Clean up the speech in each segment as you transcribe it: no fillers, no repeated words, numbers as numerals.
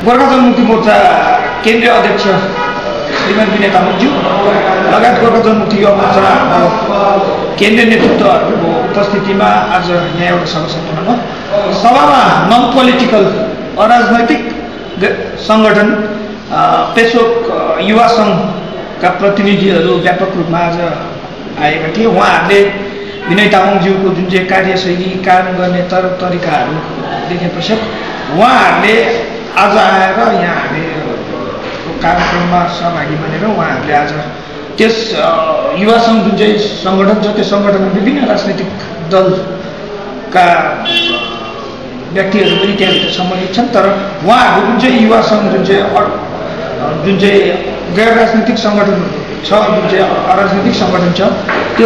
गोर्खा जनमुक्ति मोर्चा केन्द्रीय अध्यक्ष श्रीमती विनय तामाङज्यू लगायत गोर्खा जनमुक्ति युवा मोर्चा केन्द्रीय नेतृत्वहरूको उपस्थितिमा आज यहाँ एउटा सभा सम्पन्न भयो। सभामा नन पोलिटिकल अराजनैतिक सङ्गठन पेसोक युवा सङ्घका प्रतिनिधिहरू व्यापक रूपमा आज आएका थिए। उहाँहरूले विनय तामाङज्यूको जुन चाहिँ कार्यशैली, काम गर्ने तरिकाहरू देखे पश्चात उहाँहरूले आज आएर यहाँ हामीहरूको कार्यक्रममा सहभागी बनेर उहाँहरूले आज त्यस युवा सङ्घ जुन चाहिँ सङ्गठन छ त्यो सङ्गठनमा विभिन्न राजनैतिक दलका व्यक्तिहरू पनि त्यहाँभित्र सम्मिलित छन्। तर उहाँहरूको जुन चाहिँ युवा सङ्घ जुन चाहिँ गैर राजनैतिक सङ्गठन छ, जुन चाहिँ अराजनैतिक सङ्गठन छ, त्यो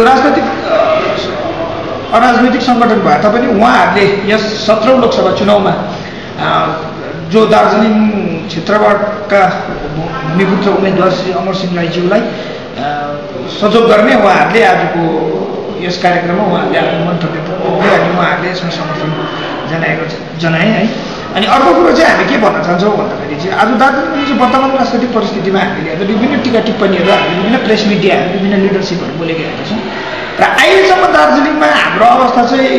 अराजनैतिक सङ्गठन भए तापनि उहाँहरूले यस 17औं लोकसभा चुनावमा जो दार्जिलिङ क्षेत्रबाटका भूमिपुत्र उम्मेदवार श्री अमरसिंह राईज्यूलाई सहयोग गर्ने उहाँहरूले आजको यस कार्यक्रममा उहाँहरूले आफ्नो मन्तव्य पोख्दै अनि उहाँहरूले यसमा समर्थन जनाए है। अनि अर्को कुरो चाहिँ हामी के भन्न चाहन्छौँ भन्दाखेरि चाहिँ आज दार्जिलिङको चाहिँ वर्तमान राजनैतिक परिस्थितिमा हामीले हेर्दा विभिन्न टिका टिप्पणीहरू हामीले विभिन्न प्रेस मिडियाहरू विभिन्न लिडरसिपहरू बोलेका हेरेका छौँ र अहिलेसम्म दार्जिलिङमा हाम्रो अवस्था चाहिँ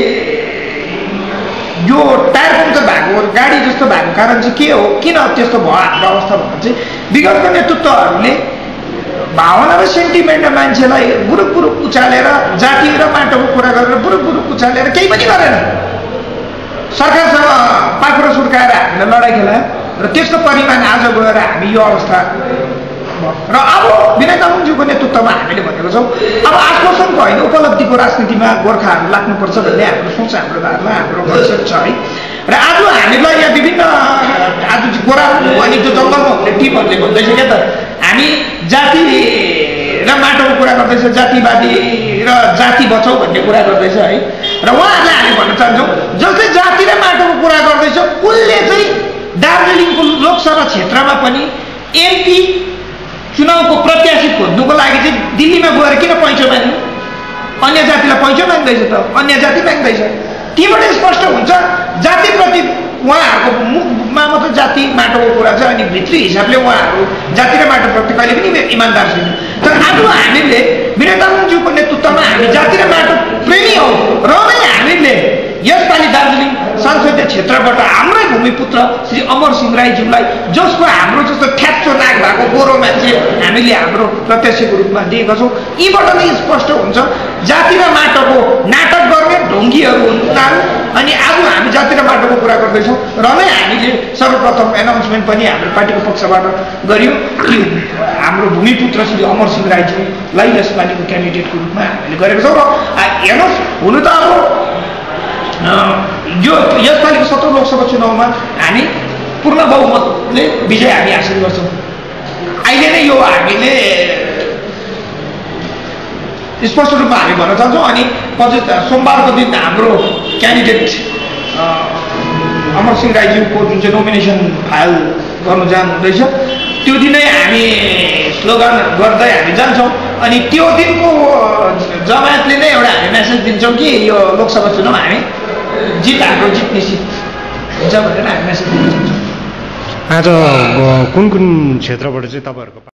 यो टायर पङ्चर भएको गाडी जस्तो भएको कारण चाहिँ के हो, किन त्यस्तो भयो हाम्रो अवस्था भन्दा चाहिँ विगतको नेतृत्वहरूले भावना र सेन्टिमेन्टमा मान्छेलाई बुरुक उचालेर जाति र माटोको कुरा गरेर बुरुक उचालेर केही पनि गरेन। सरकारसँग पाखुरा सुर्काएर हामीलाई लडाइँ खेलायो र त्यसको परिमाण आज गएर हामी यो अवस्था र अब विनय तामाङज्यूको नेतृत्वमा हामीले भनेको छौँ अब आश्वासनको होइन उपलब्धिको राजनीतिमा गोर्खाहरू लाग्नुपर्छ भन्ने हाम्रो सोच, हाम्रो धारणा, हाम्रो कन्सेप्ट छ है। र आज हामीलाई यहाँ विभिन्न आज गोरा अनि त्यो जङ्गलमा हुने टिमहरूले भन्दैछ क्या त हामी जाति र माटोको कुरा गर्दैछ, जातिवादी र जाति बचाउ भन्ने कुरा गर्दैछ है। र उहाँहरूलाई हामी भन्न चाहन्छौँ जसले जाति र माटोको कुरा गर्दैछ उसले चाहिँ दार्जिलिङको लोकसभा क्षेत्रमा पनि एमपी चुनावको प्रत्याशी खोज्नुको लागि चाहिँ दिल्लीमा गएर किन पैँचो माग्नु? अन्य जातिलाई पैँचो माग्दैछ त, अन्य जाति माग्दैछ। तीबाट स्पष्ट हुन्छ जातिप्रति उहाँहरूको मुखमा मात्र जाति माटोको कुरा छ अनि भित्री हिसाबले उहाँहरू जाति र माटोप्रति कहिले पनि इमान्दार छैन। तर आज हामीले विनय तामाङज्यूको नेतृत्वमा हामी जाति र माटो प्रेमी हौ र नै हामीले यसपालि दार्जिलिङ संसदीय क्षेत्रबाट हाम्रै भूमिपुत्र श्री अमरसिंह राईज्यूलाई जसको हाम्रो जस्तो ठ्याप्चो नाक भएको गोरो मान्छे हामीले हाम्रो प्रत्याशीको रूपमा दिएका छौँ, यीबाट नै स्पष्ट हुन्छ जाति र माटोको नाटक गर्ने ढोङ्गीहरू उनीहरू। अनि आज हामी जाति र माटोको कुरा गर्दैछौँ र नै हामीले सर्वप्रथम एनाउन्समेन्ट पनि हाम्रो पार्टीको पक्षबाट गरियो कि हाम्रो भूमिपुत्र श्री अमरसिंह राईज्यूलाई यसपालिको क्यान्डिडेटको रूपमा हामीले गरेका छौँ। र हेर्नुहोस् हुनु त अब यो यसपालिको 17औं लोकसभा चुनावमा हामी पूर्ण बहुमतले विजय हामी हासिल गर्छौँ। अहिले नै यो हामीले स्पष्ट रूपमा हामी भन्न चाहन्छौँ। अनि सोमबारको दिन हाम्रो क्यान्डिडेट अमरसिंह राईज्यूको जुन चाहिँ नोमिनेसन फाइल गर्नु जानुहुँदैछ त्यो दिनै हामी स्लोगन गर्दै हामी जान्छौँ। अनि त्यो दिनको जमातले नै एउटा हामी मेसेज दिन्छौँ कि यो लोकसभा चुनाव हामी हाम्रो जित निश्चित हुन्छ भनेर हामी मेसेज दिन चाहन्छौँ। आज कुन क्षेत्रबाट चाहिँ तपाईँहरूको